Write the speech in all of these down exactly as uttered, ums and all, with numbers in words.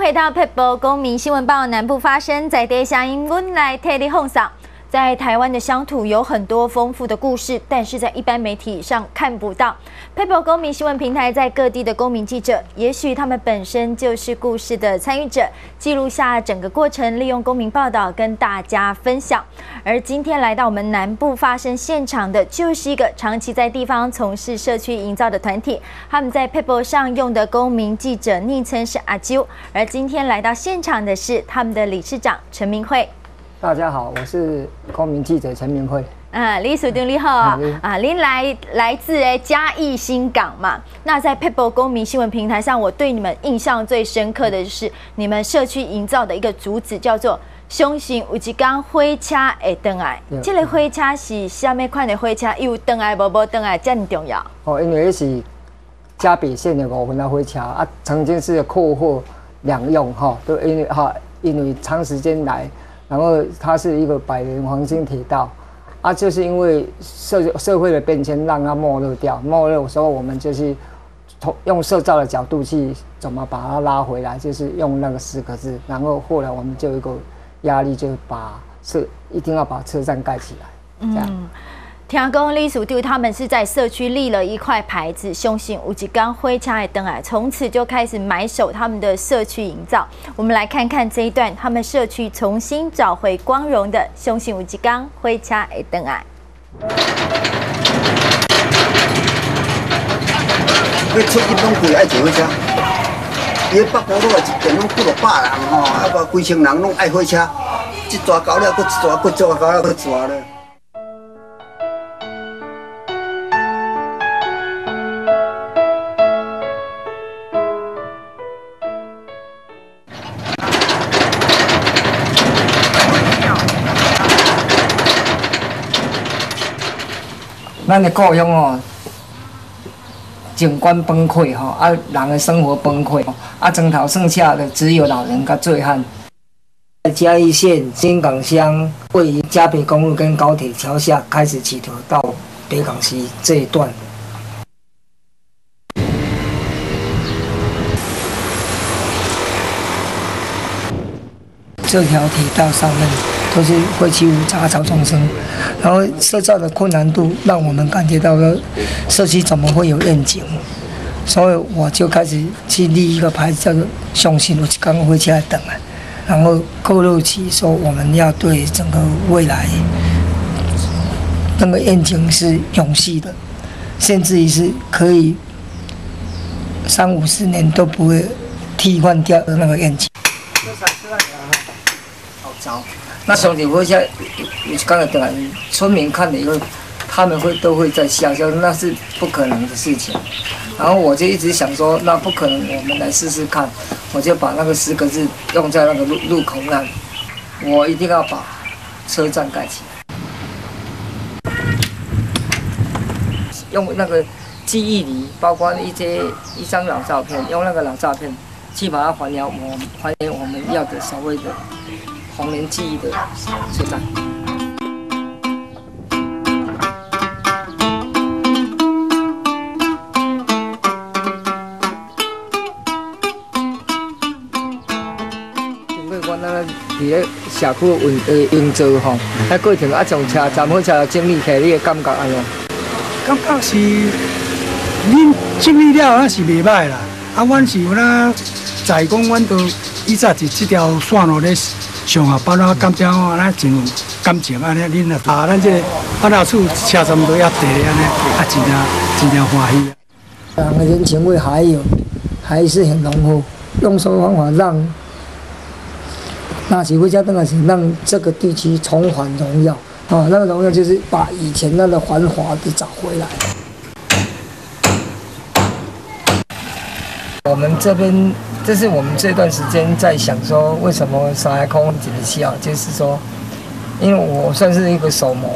回到佩博公民新闻报南部发生在地声音，阮来替你奉上。在台湾的乡土有很多丰富的故事，但是在一般媒体上看不到。佩博公民新闻平台在各地的公民记者，也许他们本身就是故事的参与者，记录下整个过程，利用公民报道跟大家分享。而今天来到我们南部发生现场的，就是一个长期在地方从事社区营造的团体，他们在佩博上用的公民记者昵称是阿啾，而今天来到现场的是他们的理事长陈明慧。 大家好，我是公民记者陈明慧。 啊，李署长你好啊！啊，您来来自诶嘉义新港嘛？那在佩博公民新闻平台上，我对你们印象最深刻的就是你们社区营造的一个主旨，叫做“相信有一天火车会回来”。这个火车是什么款的火车？有回来无？无回来，这么重要？ 哦，因为那是嘉北线的五分的火车啊，曾经是客货两用哈，都因为哈，因为长时间来。然后它是一个百年黄金铁道，啊，就是因为社社会的变迁让它没落掉，没落的时候我们就是用社造的角度去怎么把它拉回来，就是用那个四个字。然后后来我们就有一个压力，就把社一定要把车站盖起来，这样。嗯听讲李署长他们是在社区立了一块牌子，相信有一天火车会回来，从此就开始埋首他们的社区营造。我们来看看这一段，他们社区重新找回光荣的相信有一天火车会回来。 你出去拢贵爱坐火车，伊北部路一电拢几落百人吼，啊个规千人拢爱火车，一抓到了，搁一抓，搁抓到了，搁抓了。 咱的故乡哦，景观崩溃吼，啊，人的生活崩溃，啊，庄头剩下的只有老人甲醉汉。在嘉义县新港乡位于嘉北公路跟高铁桥下开始起头到北港溪这一段。这条铁道上面都是会起舞杂草丛生，然后社造的困难度让我们感觉到了社区怎么会有愿景，所以我就开始去立一个牌子，叫做“相信有一天火车会回来”，然后勾勒起说我们要对整个未来那个愿景是永续的，甚至于是可以三五十年都不会替换掉的那个愿景。好，那兄弟火车有一天会回来，村民看了以后，他们会都会在笑，说那是不可能的事情。然后我就一直想说，那不可能，我们来试试看。我就把那个四个字用在那个路路口那里，我一定要把车站盖起来。用那个记忆里，包括一些一张老照片，用那个老照片去把它还原我还原我们要的所谓的童年记忆的车站。经过我那伫咧社区运诶营造吼，啊过程啊从车站火车整理起来，你的感觉安怎？ 感觉是恁整理了，那是袂歹啦。啊，阮是有那在讲，阮都以前是这条线路咧上下班啊，感觉哦，咱真有感情安尼，恁啊，啊，咱这个办事处车站都要地安尼，啊，真正真正欢喜。人的人情味还有还是很浓厚，用什么方法让那起回家灯啊，是让这个地区重返荣耀啊，那个荣耀就是把以前那个繁华的找回来。我们这边，这是我们这段时间在想说，为什么三海空这么笑，就是说，因为我算是一个手模。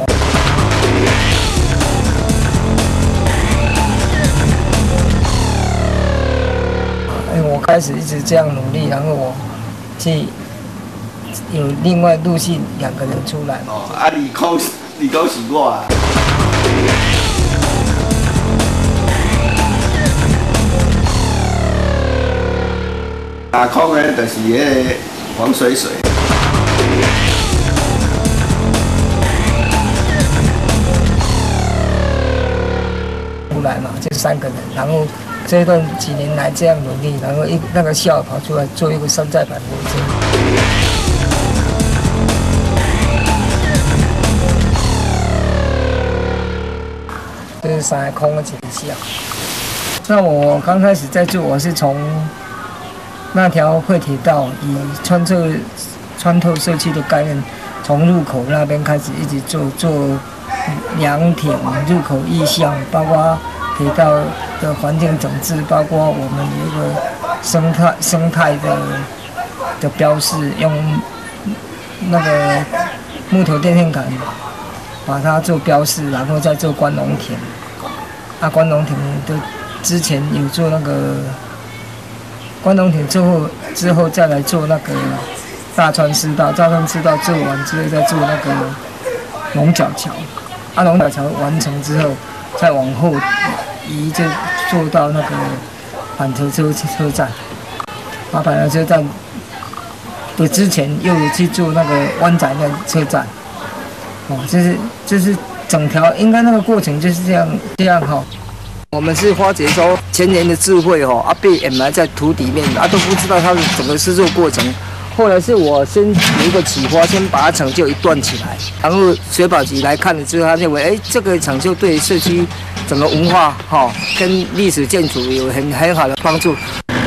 哎，我开始一直这样努力，然后我去有另外陆续两个人出来。 哦，啊，二口二口是我啊。啊， 三空的，就是迄个黄水水。 出来嘛，这三个人，然后这一段几年来这样努力，然后一那个校跑出来做一个山寨版火车。这是三个空的景象。那我刚开始在做，我是从那条汇铁道以穿透穿透社区的概念，从入口那边开始一直做做凉亭、入口意象，包括铁道的环境整治，包括我们有一个生态生态的的标示，用那个木头电线杆把它做标示，然后再做关农亭。啊，关农亭的之前有做那个关农亭之后，之后再来做那个大川师道，大川师道做完之后再做那个龙角桥。啊，龙角桥完成之后，再往后移就做到那个板头车车站。啊，板头车站的之前又有去做那个湾仔那车站。哦，就是就是整条应该那个过程就是这样这样哈、哦。我们是发掘说前人的智慧哈、哦，啊被掩埋在土里面，啊都不知道它的整个制作过程。后来是我先有一个启发，先把它成就一段起来，然后水保局来看了之后，他认为哎这个成就对社区整个文化哈、哦、跟历史建筑有很很好的帮助。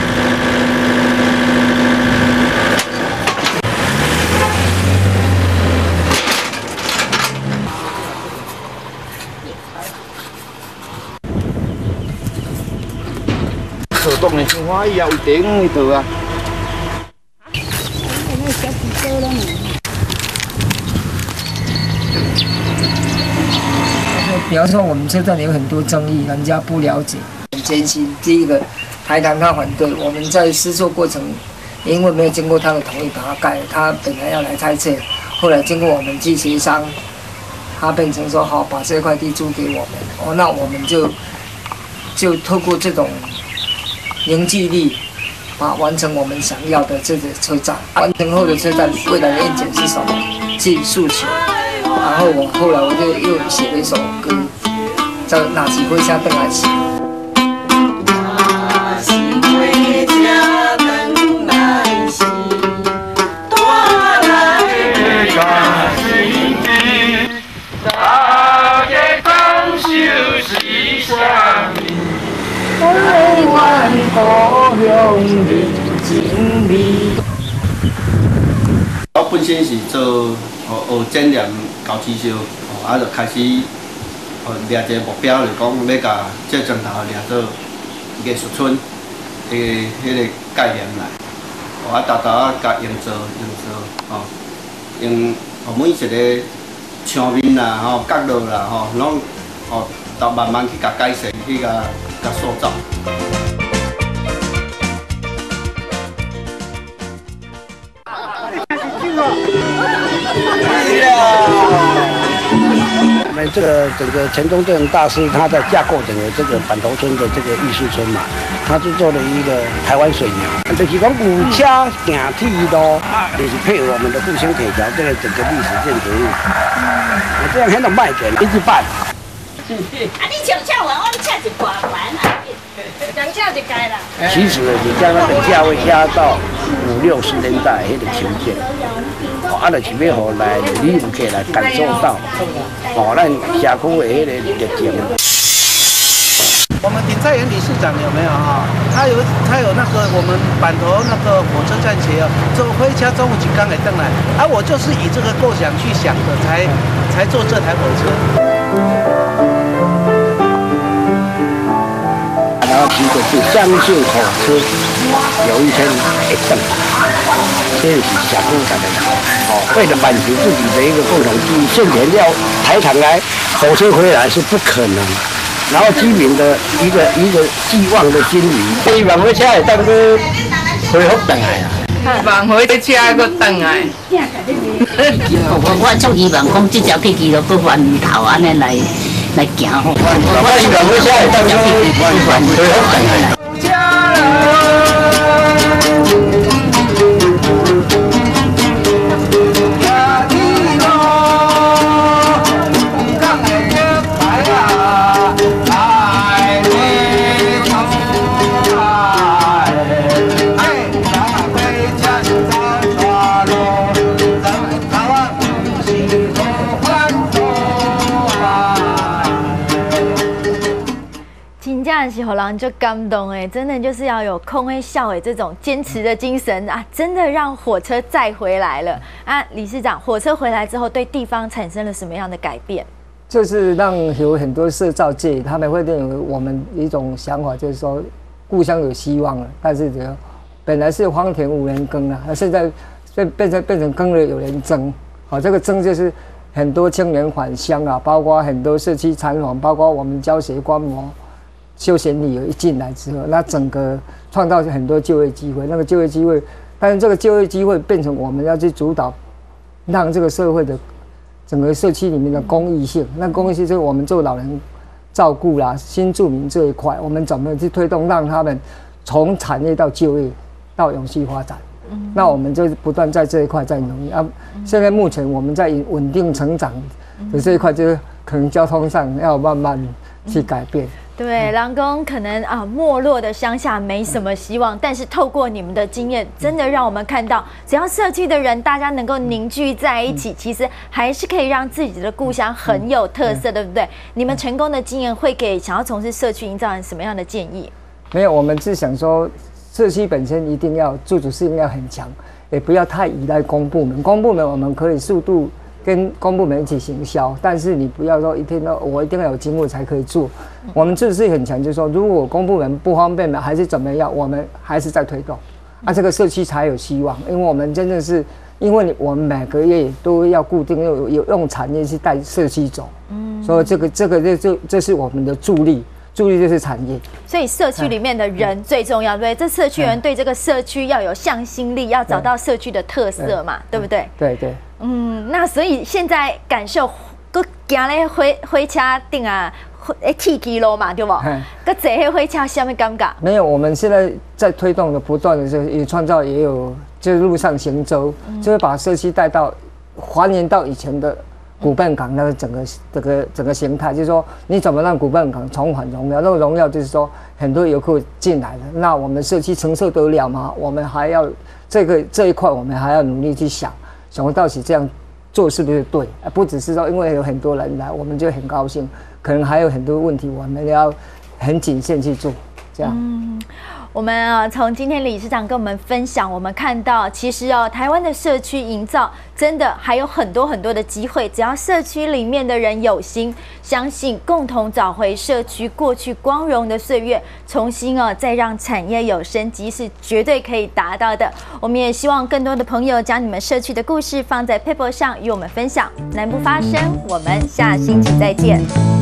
活动的青花伊也有顶迄度啊。 比方说，我们车站有很多争议，人家不了解，很艰辛。第一个，台糖他反对，我们在施作过程，因为没有经过他的同意把它盖，他本来要来拆卸，后来经过我们去协商，他变成说好把这块地租给我们，哦，那我们就就透过这种凝聚力，啊，完成我们想要的这个车站。完成后的车站未来的愿景是什么？去诉求。然后我后来我就又写了一首歌，叫《哪是回家等来时》。 我本身是做学学展览搞刺绣，啊，就开始哦掠一个目标，就是讲要甲这砖头掠做艺术村的迄个概念来，啊，豆豆啊甲营造营造，吼，用哦每一个墙面啦、吼角落啦、吼，拢哦，都慢慢去甲改善，去甲甲塑造。 我们这个整个陈忠正大师他在架构整个这个板头村的这个艺术村嘛，他就做了一个台湾水苗，就是讲有车行铁路，就是配合我们的复兴铁桥这个整个历史建筑物，啊，这样很有卖点，一直办。 啊，你唱唱完，我唱一半完啊，人唱就该啦。 其实你将那个价位压到五六十年代迄个条件，哦，啊，就是要互来旅游客来感受到，哦，咱社区的迄个热情。 我们丁在元理事长有没有哈？他有他有那个我们板头那个火车站前哦，做回家中午几刚来登来，啊，我就是以这个构想去想的，才才做这台火车。 然后提的是相信火车有一天会登，这是社区大家哦，为了满足自己的一个共同记忆，现前要台糖来，火车回来是不可能。然后居民的一个一个寄望的心理，希望火车会当去恢复回来啊！ 望火车搁回来。 我我足希望讲这条铁路搁翻头安尼来来行吼。 我希望火车会当去恢复回来。 真正是让人就感动哎，真的就是要有空会笑哎这种坚持的精神啊，真的让火车再回来了啊！理事长，火车回来之后对地方产生了什么样的改变？ 就是让有很多社造界他们会认为我们一种想法，就是说故乡有希望了，但是这个本来是荒田无人耕了，那现在变变成变成耕了有人争，好，这个争就是很多青年返乡啊，包括很多社区参访，包括我们教学观摩。休闲旅游一进来之后，那整个创造很多就业机会。那个就业机会，但是这个就业机会变成我们要去主导，让这个社会的整个社区里面的公益性。那公益性就是我们做老人照顾啦、新住民这一块，我们怎么去推动，让他们从产业到就业到永续发展。嗯、那我们就不断在这一块在努力啊。现在目前我们在稳定成长的这一块，就是可能交通上要慢慢去改变。 对，人讲可能啊，没落的乡下没什么希望，但是透过你们的经验，真的让我们看到，只要社区的人大家能够凝聚在一起，其实还是可以让自己的故乡很有特色，对不对？你们成功的经验会给想要从事社区营造人什么样的建议？ 没有，我们是想说，社区本身一定要自主性要很强，也不要太依赖公部门。公部门我们可以速度跟公部门一起行销，但是你不要说一天到我一定要有经费才可以做。我们自主性很强，就是说，如果公部门不方便还是怎么样，我们还是在推动，啊，这个社区才有希望。因为我们真的是，因为我们每个月都要固定有有用产业去带社区走，嗯，所以这个这个这这这是我们的助力。助力就是产业， 所以社区里面的人最重要，对不对？这社区人对这个社区要有向心力，要找到社区的特色嘛，对不对？ 对对。 嗯，那所以现在感受，搁行咧火火车顶啊，诶，铁基路嘛，对不？搁坐迄火车，什么感觉？ 没有，我们现在在推动的，不断的也创造也有，就是路上行舟，嗯、就会把社区带到还原到以前的。古笨港那个整个整个整个形态，就是说你怎么让古笨港重返荣耀？那个荣耀就是说很多游客进来了，那我们社区承受得了吗？我们还要这个这一块，我们还要努力去想，想到底这样做是不是对？不只是说因为有很多人来，我们就很高兴，可能还有很多问题，我们要很谨慎去做，这样。嗯我们啊，从今天理事长跟我们分享，我们看到其实哦，台湾的社区营造真的还有很多很多的机会，只要社区里面的人有心，相信共同找回社区过去光荣的岁月，重新哦再让产业有生机，是绝对可以达到的。我们也希望更多的朋友将你们社区的故事放在 Paper 上与我们分享。南部发声，我们下星期再见。